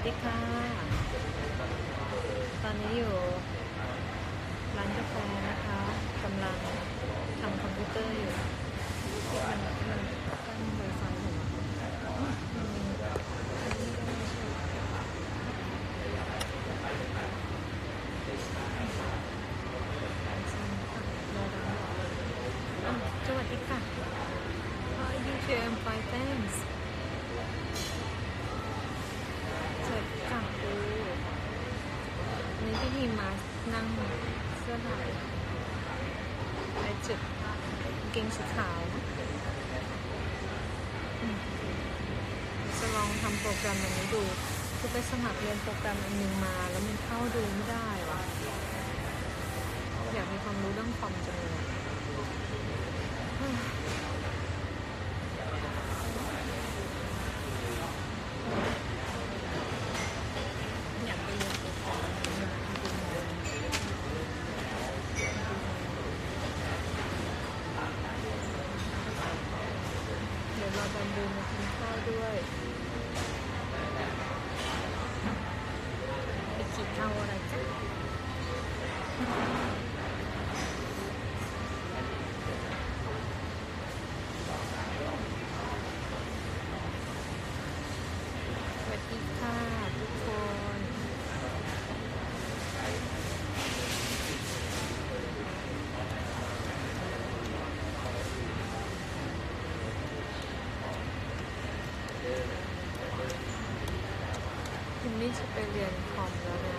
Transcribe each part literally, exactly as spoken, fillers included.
ดีค่ะตอนนี้อยู่ร้านกาแฟนะคะกำลังทำคอมพิวเตอร์อยู่ที่มันมันตั้งไวไฟอยู่สวัสดีค่ะ Hi you too I'm fine thanks สวัสดีค่ะดูนี่ที่ทีมมานั่งเสื้อลายลายจุดเกงสีขาวจะลองทำโปรแกรมอันนี้ดูคือไปสมัครเรียนโปรแกรมอันนึงมาแล้วมันเข้าดูไม่ได้วะอยากมีความรู้เรื่องคอมจังเลยอยากไปเรียนโปรแกรมเดี๋ยวเราบันดูมากินข้าวด้วยไปกินข้าวอะไรจ้ะสวัสดีค่ะทุกคนคุณนี่จะไปเรียนคอมแล้วนะ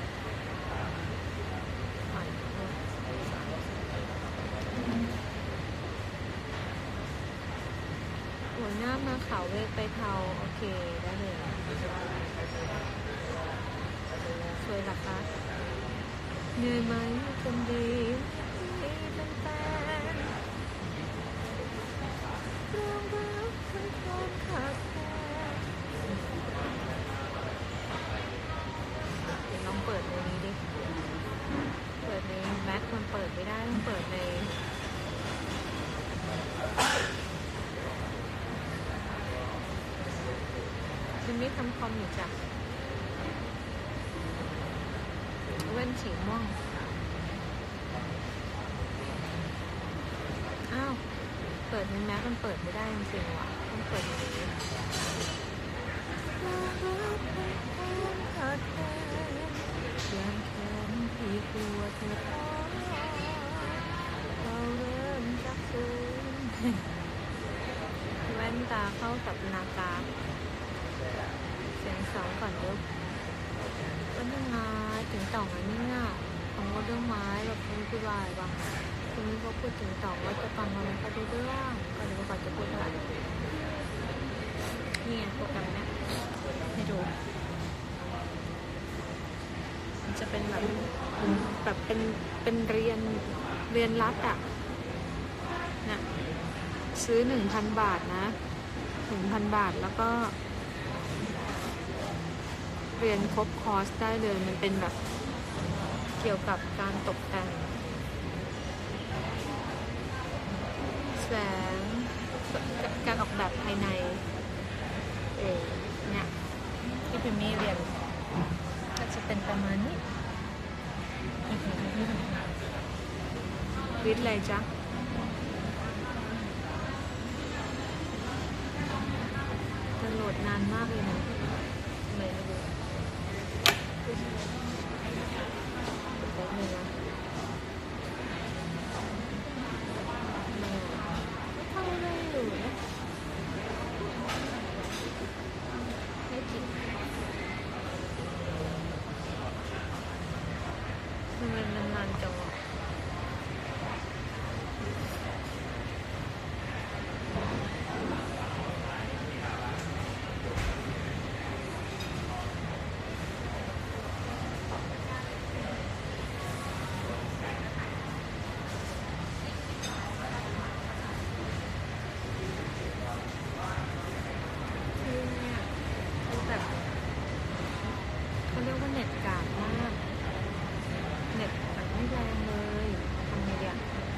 หัวหน้ามาข่าวเวทไปเทาโอเคได้เลยสวยหรอคะเหนื่อยไหมคนดีมีเป็นแฟนเรื่องรักเป็นความขาดแคลนเดี๋ยวลองเปิดในนี้ดิเปิดในแม็กมันเปิดไม่ได้ต้องเปิดในฉันไม่ทำคอมอยู่จ้ะเว้นสีม่วงอ้าวเปิดในแม็กมันเปิดไม่ได้จริงๆว่ะต้องเปิดในนี้ยังแค้นที่กลัวเธอท้อเราเริ่มจากศูนย์แว่นตาเข้ากับนาคาเสียงสองก่อนเดี๋ยวก็ยังไงถึงต่องอันนี้อ่ะของเรื่องไม้แบบนี้คือวายบ้างทีนี้ก็พูดถึงต่องว่าจะฟังมันไม่ค่อยได้เรื่องก็เลยว่าจะพูดอะไรนี่โปรแกรมเนี้ยให้ดูมันจะเป็นแบบแบบเป็นเป็นเรียนเรียนรัดอ่ะนะซื้อหนึ่งพันบาทนะหนึ่งพันบาทแล้วก็เรียนครบคอร์สได้เลยมันเป็นแบบเกี่ยวกับการตกแต่งแสงการออกแบบภายในเออเนี่ยที่พิมมี่เรียนก็จะเป็นประมาณนี้วิทย์อะไรจ๊ะจะโหลดนานมากเลยนะไม่รู้แป๊บนึงนะไม่เข้าได้อยู่นะไม่ผิดทำไมมันนานจังวะเขาเรียกว่าเน็ตกากมากเน็ตแบบไม่แรงเลยทำไงดีอะ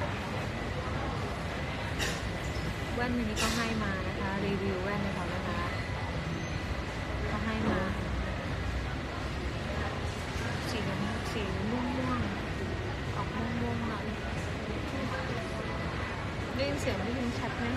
แว่นอันนี้ก็ให้มานะคะรีวิวแว่นนะคะนะคะก็ให้มายินเสียงได้ยินชัดไหม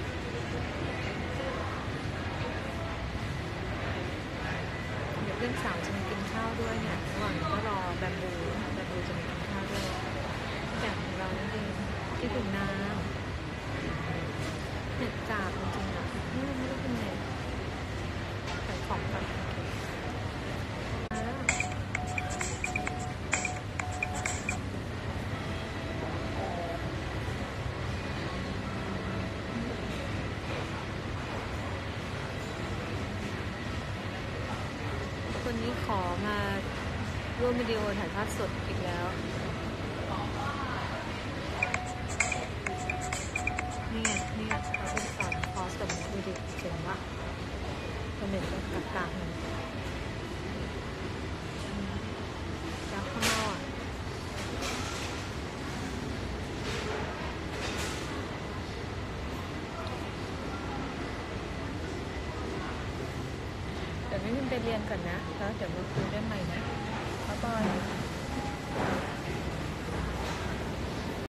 เดี๋ยวเพื่อนสาวจะมากินข้าวด้วยเนี่ยระหว่างก็รอแบมบูแบมบูจะมากินข้าวด้วยแบบของเรานั่นเองที่ถึงน้ำเน็ตกาบจริงๆอ่ะนี่มันไม่ได้เป็นเน็ตใส่ของก่อนคนนี้ขอมาร่วมวิดีโอถ่ายภาพสดอีกแล้วนี่นี่เขาเป็นสอนคอร์สแบบนี้ดูดิเจ๋งว่ะเป็นเด็กแบบต่างๆแล้วข้างนอกเดี๋ยวไม่มินไปเรียนก่อนนะแล้วเดี๋ยวมาคุยได้ใหม่นะบ๊ายบาย